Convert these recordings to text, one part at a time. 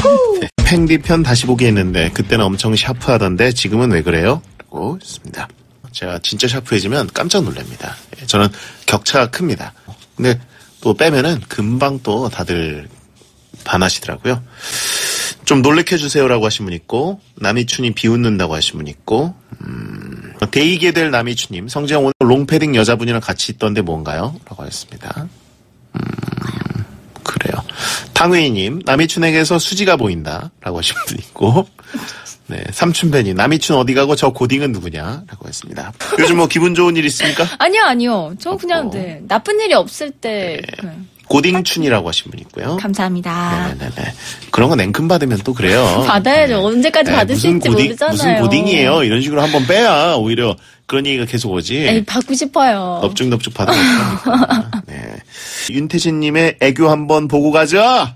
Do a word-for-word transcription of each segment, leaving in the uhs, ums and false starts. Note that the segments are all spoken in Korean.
네. 팽디 편 다시 보기 했는데 그때는 엄청 샤프하던데 지금은 왜 그래요? 라고 했습니다. 제가 진짜 샤프해지면 깜짝 놀랍니다. 저는 격차가 큽니다. 근데 또 빼면은 금방 또 다들 반하시더라고요. 좀 놀래켜주세요라고 하신 분 있고, 남이춘이 비웃는다고 하신 분 있고, 음, 데이게 될 남이춘님, 성재형 오늘 롱패딩 여자분이랑 같이 있던데 뭔가요? 라고 하셨습니다. 음, 그래요. 탕웨이님, 남이춘에게서 수지가 보인다. 라고 하신 분 있고, 네, 삼춘배님, 남이춘 어디 가고 저 고딩은 누구냐? 라고 했습니다. 요즘 뭐 기분 좋은 일 있습니까? 아니요, 아니요. 저 그냥, 네, 나쁜 일이 없을 때. 네. 고딩춘이라고 하신 분 있고요. 감사합니다. 네네네. 그런 거 냉큼 받으면 또 그래요. 받아야죠. 네. 언제까지 네, 받을 수 있을지 고딩, 모르잖아요. 무슨 고딩이에요. 이런 식으로 한번 빼야 오히려 그런 얘기가 계속 오지. 에이, 받고 싶어요. 넙죽넙죽 받으면 어떡합니까. 네. 윤태진님의 애교 한번 보고 가자.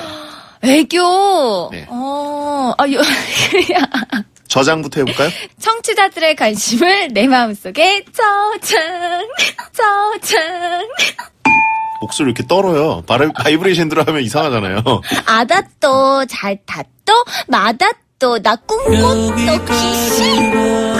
애교. 네. 어, 아, 요, 그냥. 저장부터 해볼까요? 청취자들의 관심을 내 마음속에 저장, 저장. 목소리 이렇게 떨어요. 바이, 바이브레이션 들어가면 이상하잖아요. 아다또, 잘 탔또, 마다또, 나 꿈꽃도 귀신.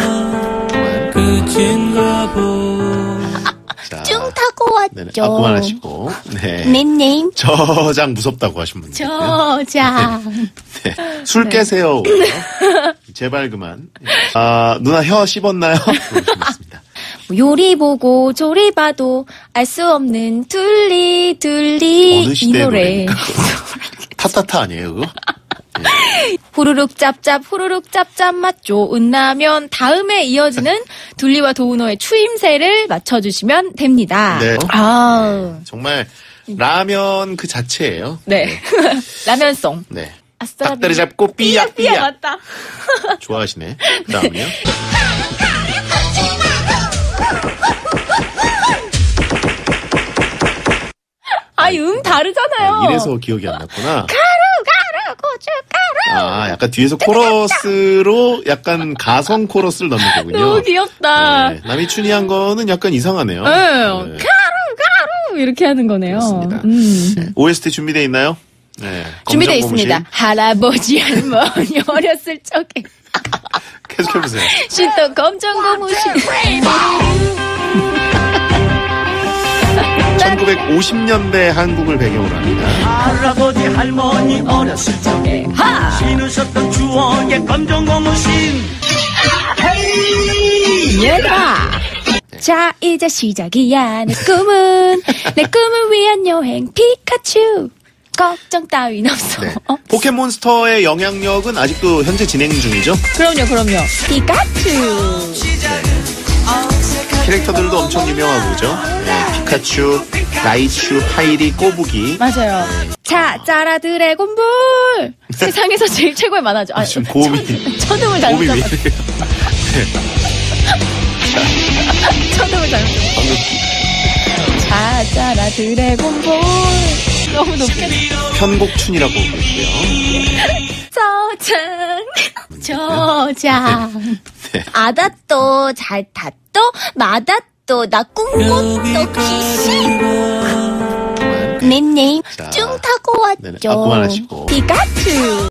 쭉 타고 왔죠. 네네. 아, 그만하시고. 네. 넷네임. 저장 무섭다고 하신 분들. 저장. 네. 네. 술 네. 깨세요. 제발 그만. 아, 누나 혀 씹었나요? 그러셨습니다. 요리 보고 조리 봐도 알 수 없는 둘리 둘리 어느 이 노래. 타타타 아니에요 그거? 네. 후루룩 짭짭 후루룩 짭짭 맛 좋은 라면 다음에 이어지는 둘리와 도우노의 추임새를 맞춰주시면 됩니다. 네. 아 네. 정말 라면 그 자체예요. 네. 네. 라면송. 네. 아싸. 닭다리 잡고 삐야 삐야. 삐야 맞다. 좋아하시네. 그다음은요. 네. 아, 음 다르잖아요. 이래서 기억이 안 났구나. 가루 가루 고춧가루. 아, 약간 뒤에서 코러스로 약간 가성 코러스를 넣는 거군요. 너무 귀엽다. 네. 남이춘이 한 거는 약간 이상하네요. 네. 네. 가루 가루 이렇게 하는 거네요. 그렇습니다. 음. 네. 오에스티 준비되어 있나요? 네. 준비되어 있습니다. 할아버지 할머니 어렸을 적에. 계속해보세요. 신도 검정고무신. 천구백오십 년대 한국을 배경으로 합니다. 할아버지 할머니 어렸을 적에 하! 신으셨던 추억의 검정고무신. 얘들아! 자, 이제 시작이야. 내 꿈은, 내 꿈을 위한 여행, 피카츄. 걱정 따윈 없어. 네. 포켓몬스터의 영향력은 아직도 현재 진행 중이죠? 그럼요, 그럼요. 피카츄. 네. 캐릭터들도 엄청 유명하고죠. 네. 피카츄, 라이츄, 파이리, 꼬부기. 맞아요. 자, 짜라 드래곤볼. 세상에서 제일 최고의 만화죠. 아, 지금 고음이. 천음을 잘못 고음이 잡았어. 네. 천음을 잘못 잡았어. 자, 짜라 드래곤볼. 너무 높게. 편곡춘이라고 부르고요. 저장, 저장. 네. 아다또, 잘 탔또, 마다또, 나 꿈꽃도 귀신. 넷네임 쭉 타고 왔죠. 네네. 아, 그만하시고. 피카츄.